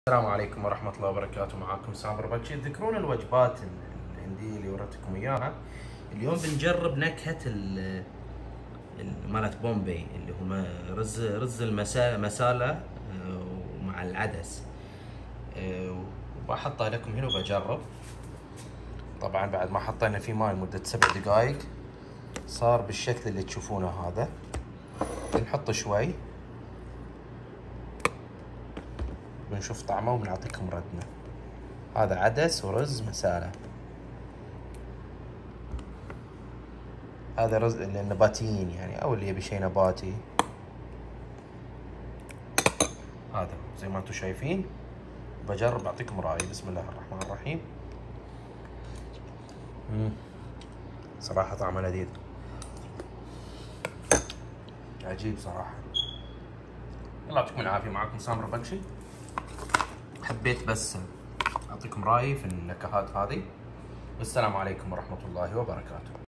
السلام عليكم ورحمة الله وبركاته. معاكم سامر بكشي. تذكرون الوجبات الهندية اللي وريتكم اياها؟ اليوم بنجرب نكهة مالت بومبي، اللي هو رز المسالة ومع العدس. وبحطه لكم هنا وبجرب. طبعا بعد ما حطينا فيه ماي لمدة 7 دقائق صار بالشكل اللي تشوفونه هذا. بنحط شوي بنشوف طعمه وبنعطيكم ردنا. هذا عدس ورز مسالة. هذا رز للنباتيين يعني، او اللي يبي شيء نباتي. هذا زي ما انتم شايفين. بجرب اعطيكم رايي. بسم الله الرحمن الرحيم. صراحة طعمه لذيذ، عجيب صراحة. الله يعطيكم العافية. معكم سامر بكشي. حبيت بس اعطيكم رايي في النكهات هذه. والسلام عليكم ورحمة الله وبركاته.